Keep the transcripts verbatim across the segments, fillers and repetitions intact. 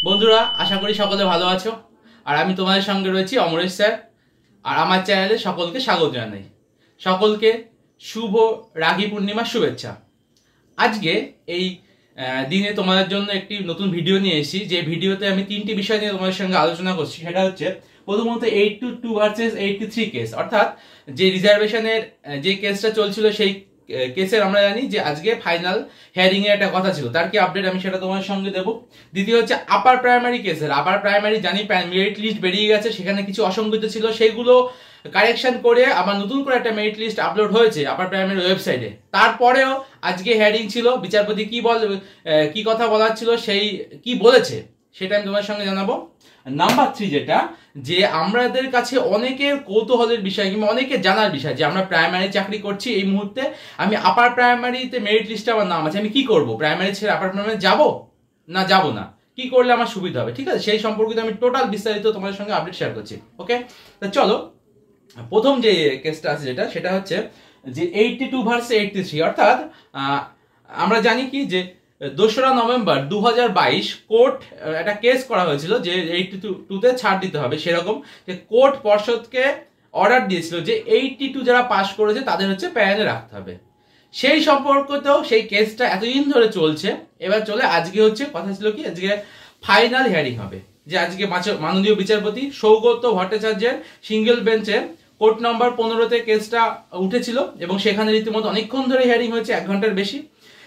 বন্ধুরা, আশা করি সকলে ভালো আছো। আর আমি তোমাদের সঙ্গে রয়েছি অমরেশ স্যার। আর আমার চ্যানেলে সকলকে স্বাগত জানাই। সকলকে শুভ রাখি পূর্ণিমার শুভেচ্ছা। আজকে এই দিনে তোমাদের জন্য একটি নতুন ভিডিও নিয়ে এসেছি, যে ভিডিওতে আমি তিনটি বিষয় নিয়ে তোমাদের সঙ্গে আলোচনা করছি। সেটা হচ্ছে প্রথমত eight two two versus eighty three case, অর্থাৎ যে রিজার্ভেশনের যে কেসটা চলছিল সেই কেসের আমরা জানি যে আজকে ফাইনাল হিয়ারিং এর একটা কথা ছিল, তার কি আপডেট আমি সেটা তোমার সঙ্গে দেবো। দ্বিতীয় হচ্ছে আপার প্রাইমারি কেসের, আপার প্রাইমারি জানি মেরিট লিস্ট বেরিয়ে গেছে, সেখানে কিছু অসংগতি ছিল, সেইগুলো কারেকশন করে আবার নতুন করে একটা মেরিট লিস্ট আপলোড হয়েছে আপার প্রাইমারি ওয়েবসাইটে। তারপরেও আজকে হিয়ারিং ছিল, বিচারপতি কি বল কি কথা বলার ছিল, সেই কি বলেছে সেটা আমি তোমার সঙ্গে জানাবো। নাম্বার থ্রি যেটা, যে আমাদের কাছে অনেকের কৌতূহলের বিষয় কিংবা অনেকের জানার বিষয়, যে আমরা প্রাইমারি চাকরি করছি এই মুহূর্তে, আমি আপার প্রাইমারিতে মেরিট লিস্টে আমার নাম আছে, আমি কি করব? প্রাইমারি ছেড়ে আপার প্রাইমারি যাব না যাব না, কি করলে আমার সুবিধা হবে? ঠিক আছে, সেই সম্পর্কিত আমি টোটাল বিস্তারিত তোমাদের সঙ্গে আপডেট শেয়ার করছি। ওকে, তো চলো প্রথম যে কেসটা আছে যেটা, সেটা হচ্ছে যে eighty two versus eighty three, অর্থাৎ আমরা জানি কি যে দোসরা নভেম্বর দু হাজার বাইশ কোর্ট একটা কেস করা হয়েছিল যে এইটটি টু তে ছাড় দিতে হবে। সেরকম যে কোর্ট পর্ষদকে অর্ডার দিয়েছিল যে এইটটি টু যারা পাস করেছে তাদের হচ্ছে প্যানেলে রাখতে হবে। সেই সম্পর্কিত সেই কেসটা এতদিন ধরে চলছে, এবার চলে আজকে হচ্ছে কথা ছিল কি আজকে ফাইনাল হিয়ারিং হবে। যে আজকে মাননীয় বিচারপতি সৌগত ভট্টাচার্যের সিঙ্গেল বেঞ্চে কোর্ট নম্বর পনেরোতে কেসটা উঠেছিল এবং সেখানে রীতিমতো অনেকক্ষণ ধরে হিয়ারিং হয়েছে, এক ঘন্টার বেশি।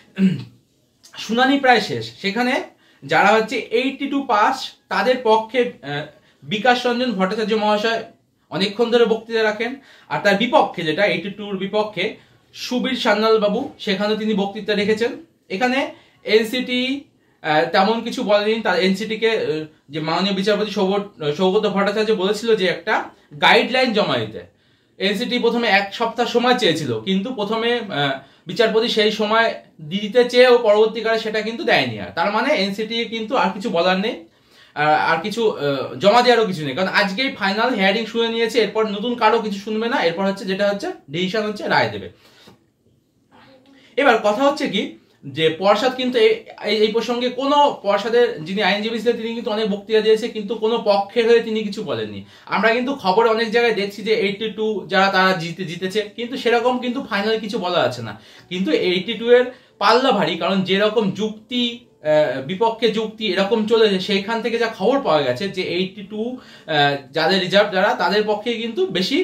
শুনানি প্রায় শেষ। সেখানে যারা হচ্ছে এইটটি টু পাস তাদের পক্ষে বিকাশ রঞ্জন ভট্টাচার্য মহাশয় অনেকক্ষণ ধরে বক্তৃতা রাখেন, আর তার বিপক্ষে যেটা এইটটি টুর বিপক্ষে সুবীর সান্যাল বাবু, সেখানে তিনি বক্তৃতা রেখেছেন। এখানে এনসিটি তেমন কিছু বলেনি। তার এনসিটিকে যে মাননীয় বিচারপতি সৌগত ভট্টাচার্য বলেছিল যে একটা গাইডলাইন জমা দিতে। এনসিটি প্রথমে এক সপ্তাহ সময় চেয়েছিল, কিন্তু প্রথমে বিচারপতি সেই সময় দিতে চেয়েও পরবর্তীকালে সেটা কিন্তু দেয়নি। আর তার মানে এনসিটি কিন্তু আর কিছু বলার নেই, আর কিছু জমা দেওয়ারও কিছু নেই, কারণ আজকেই ফাইনাল হিয়ারিং শুনে নিয়েছে। এরপর নতুন কারো কিছু শুনবে না, এরপর হচ্ছে যেটা হচ্ছে ডিসিশন হচ্ছে রায় দেবে। এবার কথা হচ্ছে কি যে পর্ষদ কিন্তু এই প্রসঙ্গে কোনো পর্ষদের যিনি আইনজীবী ছিলেন তিনি কিন্তু অনেক বক্তৃতা দিয়েছে, কিন্তু কোনো পক্ষের হয়ে তিনি কিছু বলেননি। আমরা কিন্তু খবরে অনেক জায়গায় দেখছি যে এইটটি টু যারা তারা জিতে জিতেছে, কিন্তু সেরকম কিন্তু ফাইনাল কিছু বলা আছে না। কিন্তু এইটটি টু এর পাল্লা ভারী, কারণ যেরকম যুক্তি বিপক্ষে যুক্তি এরকম চলেছে, সেইখান থেকে যা খবর পাওয়া গেছে যে এইটটি টু যাদের রিজার্ভ যারা তাদের পক্ষে কিন্তু বেশি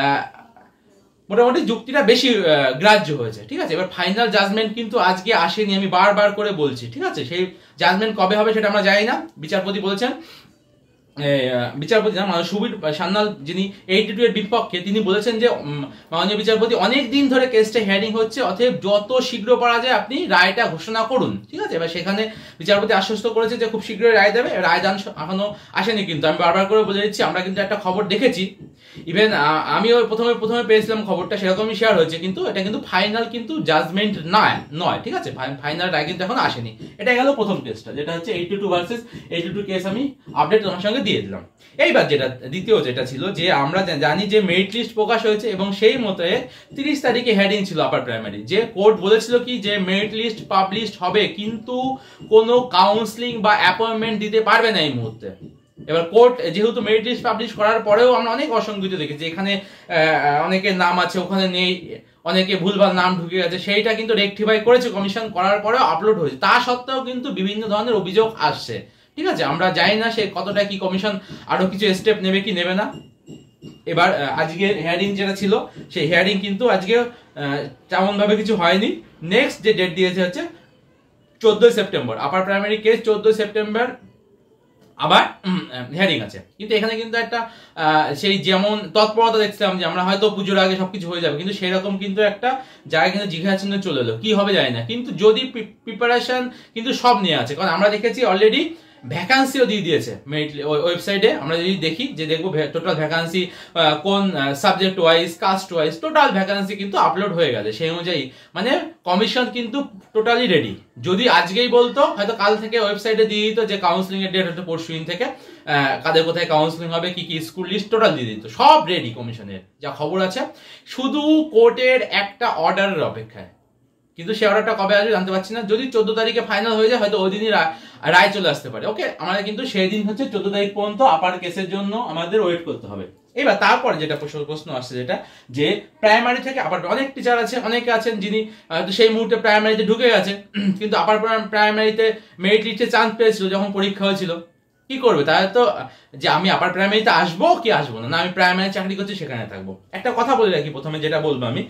মোটামুটি যুক্তিটা বেশি গ্রাহ্য হয়েছে। ঠিক আছে, এবার ফাইনাল জাজমেন্ট কিন্তু আজকে আসেনি, আমি বারবার করে বলছি। ঠিক আছে, সেই জাজমেন্ট কবে হবে সেটা আমরা জানি না। বিচারপতি বলেছেন, বিচারপতি না মানে সুবীর সান্যাল যিনি এইটটি টু এর বিপক্ষে, তিনি বলেছেন যে মাননীয় বিচারপতি অনেক দিন ধরে কেসটা হিয়ারিং হচ্ছে, অতএব যত শীঘ্র পারা যায় আপনি রায়টা ঘোষণা করুন। ঠিক আছে, এবার সেখানে বিচারপতি আশ্বস্ত করেছে যে খুব শীঘ্রই রায় দেবে। রায়দান এখনো আসেনি, কিন্তু আমি বারবার করে বলে দিচ্ছি আমরা কিন্তু একটা খবর দেখেছি, ইভেন আমিও প্রথমে প্রথমে পেয়েছিলাম খবরটা, সেরকমই শেয়ার হয়েছে, কিন্তু এটা কিন্তু ফাইনাল কিন্তু জাজমেন্ট নয় নয় ঠিক আছে, ফাইনাল রায় কিন্তু এখন আসেনি। এটা গেল প্রথম কেসটা, যেটা হচ্ছে eighty two versus eighty two case আমি আপডেট তোমার সঙ্গে দিয়ে দিলাম। এইবার যেটা দ্বিতীয় যেটা ছিল, যে আমরা জানি যে মেরিট লিস্ট প্রকাশ হয়েছে এবং সেই মতে তিরিশ তারিখে হেডিং ছিল আপার প্রাইমারি, যে কোর্ট বলেছিল কি যে মেরিট লিস্ট পাবলিশ হবে, কিন্তু কোনো কাউন্সিলিং বা অ্যাপয়েন্টমেন্ট দিতে পারবে না এই মুহূর্তে। এবার কোর্ট যেহেতু মেরিট লিস্ট পাবলিশ করার পরেও আমরা অনেক অসংগতি দেখেছি, এখানে অনেকের নাম আছে ওখানে নেই, অনেকে ভুলভাল নাম ঢুকে গেছে, সেইটা কিন্তু রেকটিফাই করেছে কমিশন, করার পরেও আপলোড হয়েছে। তা সত্ত্বেও কিন্তু বিভিন্ন ধরনের অভিযোগ আসছে। ঠিক আছে, আমরা জানি না সে কতটা কি কমিশন আরো কিছু স্টেপ নেবে কি নেবে না। এবার আজকে হিয়ারিং যেটা ছিল সেই হিয়ারিং কিন্তু আজকে তেমন ভাবে কিছু হয়নি। নেক্সট যে ডেট দিয়েছে হচ্ছে চোদ্দই সেপ্টেম্বর, আপার প্রাইমারি কেস চোদ্দই সেপ্টেম্বর আবার হিয়ারিং আছে। কিন্তু এখানে কিন্তু একটা সেই যেমন তৎপরতা দেখছিলাম যে আমরা হয়তো পুজোর আগে সবকিছু হয়ে যাবে, কিন্তু সেরকম কিন্তু একটা জায়গায় কিন্তু জিজ্ঞাসা চিহ্ন চলে এলো, কি হবে জানি না। কিন্তু যদি প্রিপারেশন কিন্তু সব নিয়ে আছে, কারণ আমরা দেখেছি অলরেডি ভ্যাকান্সিও দিয়ে দিয়েছে মেরিট ওয়েবসাইটে। আমরা যদি দেখি যে দেখবো টোটাল ভ্যাকান্সি কোন subject wise caste wise total vacancy কিন্তু আপলোড হয়ে গেছে। সেই অনুযায়ী মানে কমিশন কিন্তু টোটালি রেডি। যদি আজকেই বলতো হয়তো কাল থেকে ওয়েবসাইটে দিয়ে দিত যে কাউন্সিলিং এর ডেট হচ্ছে পরশু দিন থেকে, কাদের কোথায় কাউন্সিলিং হবে, কি কি স্কুল লিস্ট টোটাল দিয়ে দিত, সব রেডি কমিশনের যা খবর আছে। শুধু কোর্টের একটা অর্ডারের অপেক্ষায়, কিন্তু সে অর্ডারটা কবে আসবে জানতে পারছি না। যদি চোদ্দ তারিখে ফাইনাল হয়ে যায় হয়তো ওই দিনই রায় চলে আসতে পারে। ওকে, আমাদের কিন্তু সেই দিন হচ্ছে চোদ্দ তারিখ পর্যন্ত আপার কেসের জন্য আমাদের ওয়েট করতে হবে। এবার তারপরে যেটা প্রশ্ন আসছে যেটা যে প্রাইমারি থেকে আপার, অনেক টিচার আছে, অনেকে আছেন যিনি সেই মুহূর্তে প্রাইমারিতে ঢুকে গেছে কিন্তু আপার প্রাইমারিতে মেরিট লিস্টে চান্স পেয়েছিল যখন পরীক্ষা হয়েছিল, কি করবে? তাহলে তো যে আমি আপার প্রাইমারিতে আসবো কি আসবো না, না আমি প্রাইমারি চাকরি করছি সেখানে থাকবো। একটা কথা বলে রাখি প্রথমে, যেটা বলবো আমি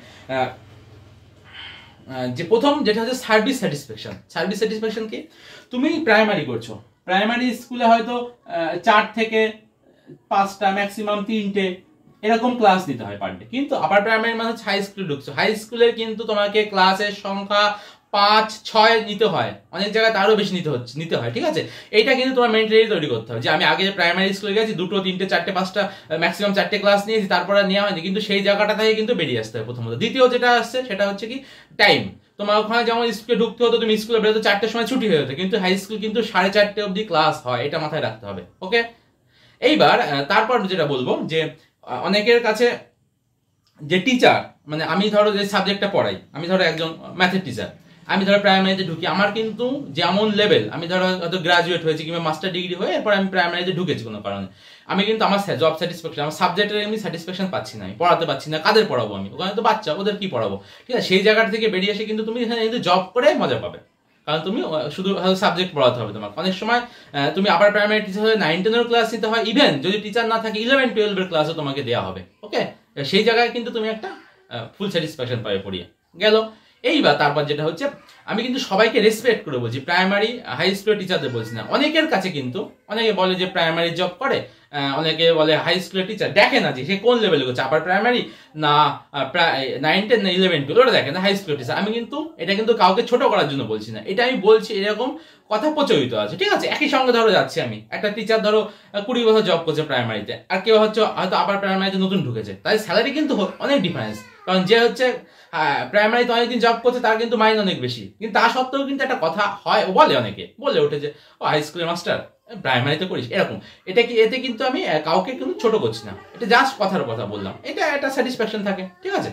যে প্রথম যেটা হচ্ছে সার্ভিস স্যাটিসফ্যাকশন। সার্ভিস স্যাটিসফ্যাকশন কি? তুমি প্রাইমারি করছো, প্রাইমারি স্কুলে হয়তো চার থেকে পাঁচটা ম্যাক্সিমাম তিনটে এরকম ক্লাস নিতে হয় পার ডে, কিন্তু আপার প্রাইমারি মানে হাই স্কুলে ঢুকছো, হাই স্কুলের কিন্তু তোমাকে ক্লাসের সংখ্যা পাঁচ ছয় নিতে হয়, অনেক জায়গায় তারও বেশি নিতে হচ্ছে নিতে হয় ঠিক আছে। এইটা কিন্তু তোমার মেন্টালি তৈরি করতে হবে যে আমি আগে প্রাইমারি স্কুলে গেছি দুটো তিনটে চারটে পাঁচটা ম্যাক্সিমাম চারটে ক্লাস নিয়েছি, তারপরে নেওয়া হয়নি, কিন্তু সেই জায়গাটা থেকে কিন্তু বেরিয়ে আসতে হবে প্রথমত। দ্বিতীয় যেটা আসছে সেটা হচ্ছে কি টাইম। তোমার ওখানে যেমন স্কুলে ঢুকতে হতো, তুমি স্কুলে বেরোতে চারটের সময় ছুটি হয়ে যেত, কিন্তু হাই স্কুল কিন্তু সাড়ে চারটে অবধি ক্লাস হয়, এটা মাথায় রাখতে হবে। ওকে, এইবার তারপর যেটা বলবো যে অনেকের কাছে যে টিচার, মানে আমি ধরো যে সাবজেক্টটা পড়াই, আমি ধরো একজন ম্যাথের টিচার, আমি ধরো প্রাইমারিতে ঢুকি, আমার কিন্তু যেমন লেভেল, আমি ধরো হয়তো গ্রাজুয়েট হয়েছি কিংবা মাস্টার ডিগ্রি হয়ে এরপর আমি প্রাইমারিতে ঢুকেছি কোনো কারণে, আমি কিন্তু আমার জব স্যাটিসফ্যাকশন, আমার সাবজেক্টের এমনি স্যাটিসফ্যাকশন পাচ্ছি না, আমি পড়াতে পারছি না, কাদের পড়াবো আমি? ওখানে তো বাচ্চা, ওদের কি পড়াবো? ঠিক আছে, সেই জায়গাটা থেকে বেরিয়ে এসে কিন্তু তুমি এখানে কিন্তু জব করে মজা পাবে, কারণ তুমি শুধু সাবজেক্ট পড়াতে হবে তোমাকে। অনেক সময় তুমি আপার প্রাইমারি টিচার হয়ে নাইন টেনের ক্লাস নিতে হয়, ইভেন যদি টিচার না থাকে ইলেভেন টুয়েলভের ক্লাসও তোমাকে দেওয়া হবে। ওকে, সেই জায়গায় কিন্তু তুমি একটা ফুল স্যাটিসফ্যাকশন পাবে পড়িয়ে গেল। এইবার তারপর যেটা হচ্ছে আমি কিন্তু সবাইকে রেসপেক্ট করে বলছি, প্রাইমারি হাই স্কুলের টিচারদের বলছি না। অনেকের কাছে কিন্তু অনেকে বলে যে প্রাইমারি জব করে, অনেকে বলে হাই স্কুলের টিচার, দেখে না যে সে কোন লেভেলে করছে, আপার প্রাইমারি না নাইন টেন না ইলেভেন টুয়েলভ, ওটা দেখে না হাই স্কুলের টিচার। আমি কিন্তু এটা কিন্তু কাউকে ছোট করার জন্য বলছি না, এটা আমি বলছি এরকম কথা প্রচলিত আছে ঠিক আছে। একই সঙ্গে ধরো যাচ্ছে আমি একটা টিচার ধরো কুড়ি বছর জব করছে প্রাইমারিতে, আর কেউ হচ্ছে হয়তো আপার প্রাইমারিতে নতুন ঢুকেছে, তাই স্যালারি কিন্তু অনেক ডিফারেন্স, কারণ যে হচ্ছে প্রাইমারিতে অনেকদিন জব করছে তার কিন্তু মাইন অনেক বেশি, কিন্তু তা সত্ত্বেও কিন্তু একটা কথা হয়, বলে অনেকে বলে ওঠে যে ও হাই স্কুলের মাস্টার প্রাইমারিতে করিস এরকম। এটা কি, এতে কিন্তু আমি কাউকে কিন্তু ছোট করছি না, এটা জাস্ট কথার কথা বললাম, এটা একটা স্যাটিসফ্যাকশন থাকে ঠিক আছে।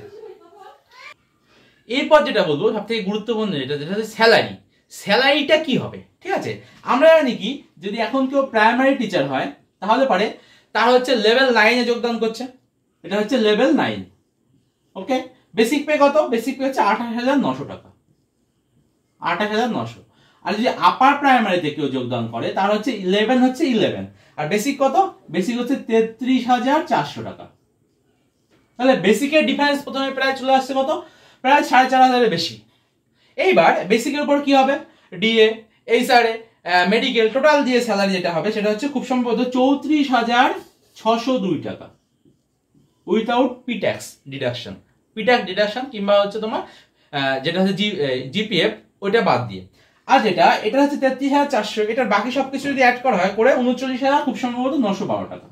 এরপর যেটা বলবো সব থেকে গুরুত্বপূর্ণ যেটা যেটা হচ্ছে স্যালারি। স্যালারিটা কি হবে ঠিক আছে? আমরা জানি কি, যদি এখন কেউ প্রাইমারি টিচার হয় তাহলে পারে তার হচ্ছে লেভেল নাইনে যোগদান করছে, এটা হচ্ছে level nine. Okay, basic pay কত? বেসিক পে হচ্ছে আঠাশ হাজার নশো টাকা, আঠাশ হাজার নশো। আর যদি আপার প্রাইমারিতে কেউ যোগদান করে তার হচ্ছে ইলেভেন হচ্ছে ইলেভেন, আর বেসিক কত? বেসিক হচ্ছে তেত্রিশ হাজার চারশো টাকা। তাহলে বেসিকের ডিফারেন্স প্রথমে প্রায় চলে আসছে কত? প্রায় সাড়ে চার হাজারের বেশি। এইবার বেসিকের উপর কি হবে? ডিএ, এইচআরএ, মেডিকেল টোটাল দিয়ে স্যালারি যেটা হবে সেটা হচ্ছে খুব সম্ভবত চৌত্রিশ হাজার ছশো দুই টাকা without P tax deduction, P tax deduction কিংবা হচ্ছে তোমার যেটা হচ্ছে জিপিএফ ওইটা বাদ দিয়ে। আর যেটা এটা হচ্ছে তেত্রিশ হাজার চারশো, এটার বাকি সবকিছু যদি অ্যাড করা হয় করে উনচল্লিশ হাজার খুব সম্ভবত নশো বারো টাকা।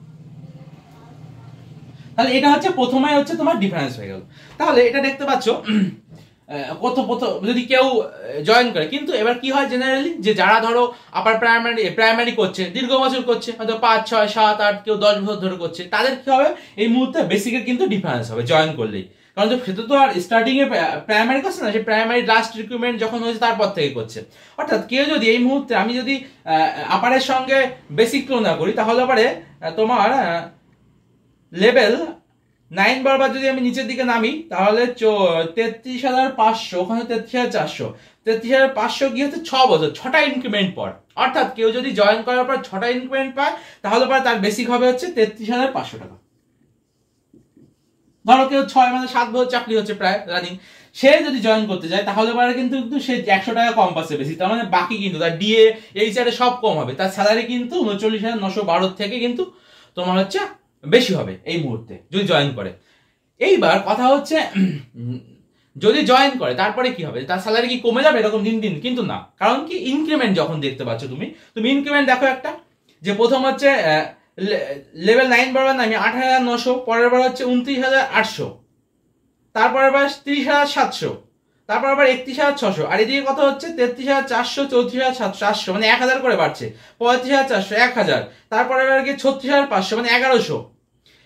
তাহলে এটা হচ্ছে প্রথমে হচ্ছে তোমার ডিফারেন্স হয়ে গেল। তাহলে এটা দেখতে পাচ্ছ কত কত যদি কেউ জয়েন করে, কিন্তু এবার কি হয় জেনারেলি যে যারা ধরো আপার প্রাইমারি প্রাইমারি করছে দীর্ঘ বছর করছে, হয়তো পাঁচ ছয় সাত আট কেউ দশ বছর ধরে করছে, তাদের কি হবে এই মুহূর্তে বেসিকের কিন্তু ডিফারেন্স হবে জয়েন করলেই, কারণ সেটা তো আর স্টার্টিং এ প্রাইমারি করছে না, সে প্রাইমারি লাস্ট রিক্রুটমেন্ট যখন হয়েছে তারপর থেকে করছে। অর্থাৎ কেউ যদি এই মুহূর্তে আমি যদি আপারের সঙ্গে বেসিক তুলনা করি তাহলে পারে তোমার লেভেল নাইন বারবার যদি আমি নিচের দিকে নামি তাহলে তেত্রিশ হাজার পাঁচশো, ওখানে তেত্রিশ হাজার চারশো, তেত্রিশ হাজার পাঁচশো কি হচ্ছে ছ বছর ছটা ইনক্রিমেন্ট পর। অর্থাৎ কেউ যদি জয়েন করার পর ছটা ইনক্রিমেন্ট পায় তাহলে পরে তার বেসিক হবে হচ্ছে তেত্রিশ হাজার পাঁচশো টাকা। ধরো কেউ ছয় মানে সাত বছর চাকরি হচ্ছে প্রায় রানিং, সে যদি জয়েন করতে যায় তাহলে পরে কিন্তু সে একশো টাকা কম পাচ্ছে বেশি, তার মানে বাকি কিন্তু তার ডিএ এইচআরএ সব কম হবে, তার স্যালারি কিন্তু উনচল্লিশ হাজার নশো বারো থেকে কিন্তু তোমার হচ্ছে বেশি হবে এই মুহূর্তে যদি জয়েন করে। এইবার কথা হচ্ছে যদি জয়েন করে তারপরে কি হবে, তার স্যালারি কি কমে যাবে এরকম দিন দিন? কিন্তু না, কারণ কি ইনক্রিমেন্ট যখন দেখতে পাচ্ছ তুমি তুমি ইনক্রিমেন্ট দেখো একটা, যে প্রথম হচ্ছে লেভেল নাইন বারবার নামি আট হাজার নশো, পরের বার হচ্ছে উনত্রিশ হাজার আটশো, তারপরের বার তিরিশ হাজার সাতশো, তারপর আবার একত্রিশ হাজার ছশো, আর এদিকে কত হচ্ছে তেত্রিশ হাজার চারশো, চৌত্রিশ হাজার চারশো, মানে এক হাজার করে বাড়ছে, পঁয়ত্রিশ হাজার চারশো, এক হাজার, তারপরে এবার গিয়ে ছত্রিশ হাজার পাঁচশো মানে এগারোশো।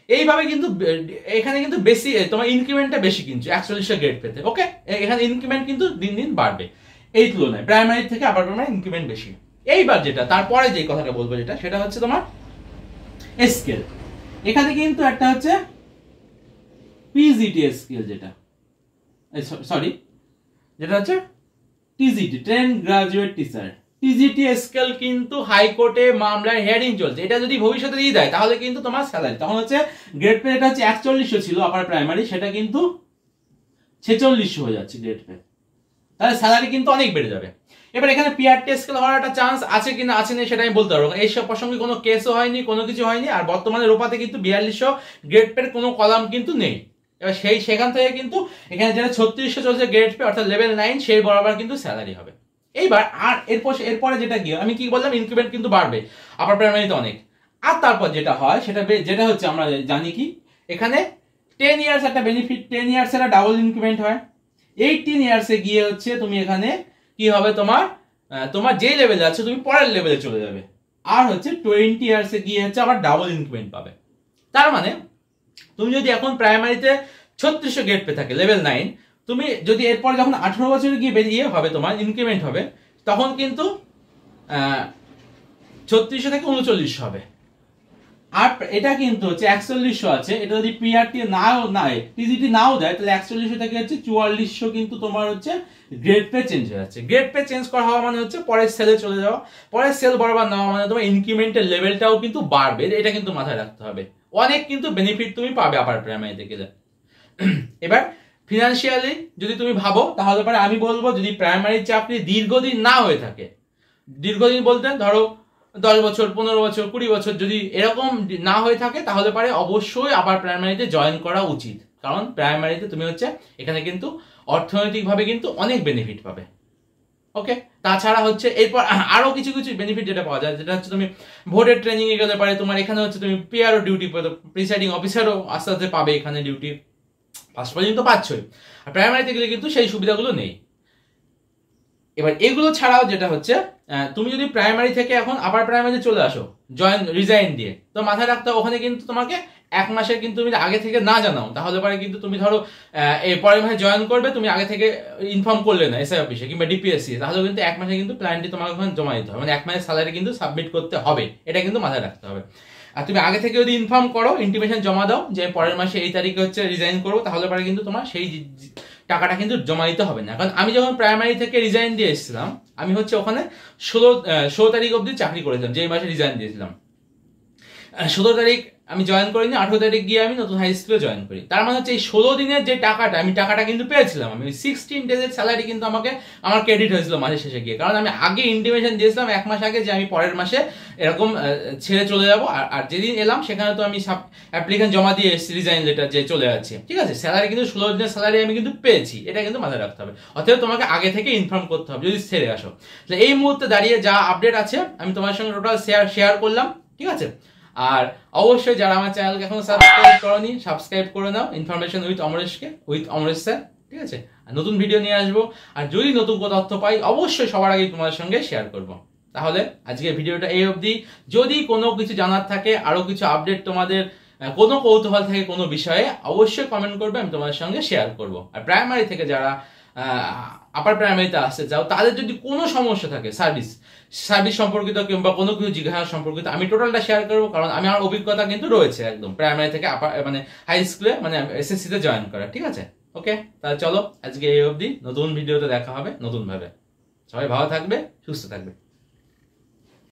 এইভাবে কিন্তু এখানে কিন্তু বেশি তোমার ইনক্রিমেন্টটা বেশি কিন্তু একচল্লিশশো গ্রেড পেতে। ওকে, এখানে ইনক্রিমেন্ট কিন্তু দিন দিন বাড়বে এই তুলনায়, প্রাইমারি থেকে আপার প্রাইমারি ইনক্রিমেন্ট বেশি। এইবার যেটা তারপরে যে কথাটা বলবো যেটা সেটা হচ্ছে তোমার স্কেল। এখানে কিন্তু একটা হচ্ছে পিজিটি স্কেল, যেটা সরি যেটা হচ্ছে TGT, train graduate teacher. TGT scale কিন্তু হাইকোর্টে মামলায় হিয়ারিং চলছে। এটা যদি ভবিষ্যতে দিয়ে দেয় তাহলে কিন্তু তোমার স্যালারি তখন হচ্ছে গ্রেড পে, এটা হচ্ছে একচল্লিশশো ছিল আপার প্রাইমারি, সেটা কিন্তু ছেচল্লিশশো হয়ে যাচ্ছে গ্রেড পে, তাহলে স্যালারি কিন্তু অনেক বেড়ে যাবে। এবার এখানে পিআরটি স্কেল হওয়ার একটা চান্স আছে কিনা আছে না সেটা আমি বলতে পারবো, এই সব প্রসঙ্গে কোনো কেসও হয়নি, কোনো কিছু হয়নি। আর বর্তমানে রোপাতে কিন্তু বিয়াল্লিশশো গ্রেড পের কোনো কলাম কিন্তু নেই। এবার সেই সেখান থেকে কিন্তু এখানে যেটা ছত্রিশশো চলছে গ্রেড পে অর্থাৎ লেভেল নাইন, সেই বরাবর কিন্তু স্যালারি হবে। এইবার আর এরপর এরপরে যেটা গিয়ে আমি কি বললাম, ইনক্রিমেন্ট কিন্তু বাড়বে আপার প্রাইমারিতে অনেক। আর তারপর যেটা হয় সেটা যেটা হচ্ছে আমরা জানি কি এখানে টেন ইয়ার্স একটা বেনিফিট, টেন ইয়ার্স একটা ডাবল ইনক্রিমেন্ট হয়। এইটিন ইয়ার্সে গিয়ে হচ্ছে তুমি এখানে কি হবে, তোমার তোমার যে লেভেলে আছে তুমি পরের লেভেলে চলে যাবে। আর হচ্ছে টোয়েন্টি ইয়ার্সে গিয়ে হচ্ছে আবার ডাবল ইনক্রিমেন্ট পাবে। তার মানে তুমি যদি এখন প্রাইমারিতে ছত্রিশশো গ্রেড পে থাকে লেভেল নাইন, তুমি যদি এরপর যখন আঠারো বছরে গিয়ে বেরিয়ে হবে তোমার ইনক্রিমেন্ট হবে, তখন কিন্তু ছত্রিশশো থেকে উনচল্লিশশো হবে। আর এটা কিন্তু হচ্ছে একচল্লিশশো আছে, এটা যদি পিআরটি নাও নাই টিজিটি নাও দেয় তাহলে একচল্লিশশো থেকে হচ্ছে চুয়াল্লিশশো কিন্তু তোমার হচ্ছে গ্রেড পে চেঞ্জ হয়ে যাচ্ছে। গ্রেড পে চেঞ্জ করা হওয়া মানে হচ্ছে পরের সেলে চলে যাওয়া, পরের সেল বরাবর নেওয়া মানে তোমার ইনক্রিমেন্টের লেভেলটাও কিন্তু বাড়বে, এটা কিন্তু মাথায় রাখতে হবে। অনেক কিন্তু বেনিফিট তুমি পাবে আপার প্রাইমারিতে গেলে। এবার ফিনান্সিয়ালি যদি তুমি ভাবো তাহলে পরে আমি বলবো, যদি প্রাইমারি চাকরি দীর্ঘদিন না হয়ে থাকে, দীর্ঘদিন বলতে ধরো দশ বছর পনেরো বছর কুড়ি বছর যদি এরকম না হয়ে থাকে তাহলে পরে অবশ্যই আবার প্রাইমারিতে জয়েন করা উচিত। কারণ প্রাইমারিতে তুমি হচ্ছে এখানে কিন্তু অর্থনৈতিকভাবে কিন্তু অনেক বেনিফিট পাবে। ওকে, তাছাড়া হচ্ছে এরপর আরো কিছু কিছু বেনিফিট যেটা পাওয়া যায়, যেটা হচ্ছে তুমি ভোটের ট্রেনিং এ গেলে পারে তোমার এখানে হচ্ছে তুমি পিআরও ডিউটি পাবে, প্রিসাইডিং অফিসারও আস্তে আস্তে পাবে এখানে ডিউটি, ফার্স্ট পর্যন্ত পাচ্ছই। আর প্রাইমারিতে গেলে কিন্তু সেই সুবিধাগুলো নেই। এবার এগুলো ছাড়াও যেটা হচ্ছে তুমি যদি প্রাইমারি থেকে এখন আপার প্রাইমারিতে চলে আসো জয়েন রিজাইন দিয়ে, তো মাথায় রাখতে হবে ওখানে কিন্তু তোমাকে এক মাসের কিন্তু তুমি আগে থেকে না জানাও তাহলে পরে কিন্তু তুমি ধরো এই পরের মাসে জয়েন করবে, তুমি আগে থেকে ইনফর্ম করলে না এসআই অফিসে কিংবা ডিপিএসসি, তাহলে কিন্তু এক মাসে কিন্তু প্ল্যানটি তোমাকে ওখানে জমা দিতে হবে, মানে এক মাসের স্যালারি কিন্তু সাবমিট করতে হবে, এটা কিন্তু মাথায় রাখতে হবে। আর তুমি আগে থেকে যদি ইনফর্ম করো, ইন্টিমেশন জমা দাও যে পরের মাসে এই তারিখে হচ্ছে রিজাইন করবো, তাহলে পরে কিন্তু তোমার সেই টাকাটা কিন্তু জমা দিতে হবে না। কারণ আমি যখন প্রাইমারি থেকে রিজাইন দিয়ে এসেছিলাম, আমি হচ্ছে ওখানে ষোলো ষোলো তারিখ অব্দি চাকরি করেছিলাম, যে মাসে রিজাইন দিয়েছিলাম। ষোলো তারিখ আমি জয়েন করিনি, আঠারো তারিখ গিয়ে আমি নতুন হাই স্কুলে জয়েন করি। তার মানে হচ্ছে এই ষোলো দিনের যে টাকাটা আমি টাকাটা কিন্তু পেয়েছিলাম, আমি সিক্সটিন ডেজের স্যালারি কিন্তু আমাকে আমার ক্রেডিট হয়েছিল মাসের শেষে গিয়ে, কারণ আমি আগে ইন্টিমেশন দিয়েছিলাম এক মাস আগে যে আমি পরের মাসে এরকম ছেড়ে চলে যাবো। আর যেদিন এলাম সেখানে তো আমি সব অ্যাপ্লিকেশন জমা দিয়ে এসেছি রিজাইন লেটার যে চলে যাচ্ছে, ঠিক আছে, স্যালারি কিন্তু ষোলো দিনের স্যালারি আমি কিন্তু পেয়েছি, এটা কিন্তু মাথায় রাখতে হবে। অতএব তোমাকে আগে থেকে ইনফর্ম করতে হবে যদি ছেড়ে আসো। তাহলে এই মুহূর্তে দাঁড়িয়ে যা আপডেট আছে আমি তোমার সঙ্গে টোটাল শেয়ার শেয়ার করলাম, ঠিক আছে। আর অবশ্যই যারা আমার চ্যানেলকে এখনো সাবস্ক্রাইব করোনি সাবস্ক্রাইব করে নাও, ইনফরমেশন উইথ অমরেশকে উইথ অমরেশ স্যার, ঠিক আছে। আর নতুন ভিডিও নিয়ে আসবো, আর যদি নতুন কোনো তথ্য পাই অবশ্যই সবার আগে তোমাদের সঙ্গে শেয়ার করব। তাহলে আজকে ভিডিওটা এই অবধি। যদি কোনো কিছু জানার থাকে, আরো কিছু আপডেট তোমাদের কোনো কৌতূহল থাকে কোনো বিষয়ে, অবশ্যই কমেন্ট করবে, আমি তোমাদের সঙ্গে শেয়ার করব। আর প্রাইমারি থেকে যারা আপার প্রাইমারিতে আসতে চাও তাদের যদি কোনো সমস্যা থাকে সার্ভিস সার্ভিস সম্পর্কিত কিংবা কোনো কিছু জিজ্ঞাসা সম্পর্কিত, আমি টোটালটা শেয়ার করবো, কারণ আমি আমার অভিজ্ঞতা কিন্তু রয়েছে একদম প্রাইমারি থেকে আপার মানে হাই স্কুলে মানে এসএসসি তে জয়েন করা, ঠিক আছে। ওকে, তাহলে চলো আজকে এই অবধি, নতুন ভিডিওতে দেখা হবে নতুন ভাবে। সবাই ভালো থাকবে, সুস্থ থাকবে।